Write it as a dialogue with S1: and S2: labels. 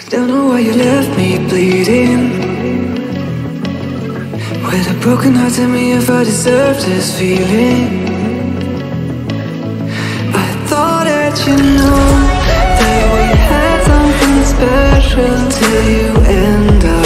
S1: Don't know why you left me bleeding. With a broken heart, tell me if I deserve this feeling. I thought that you know that we had something special till you end up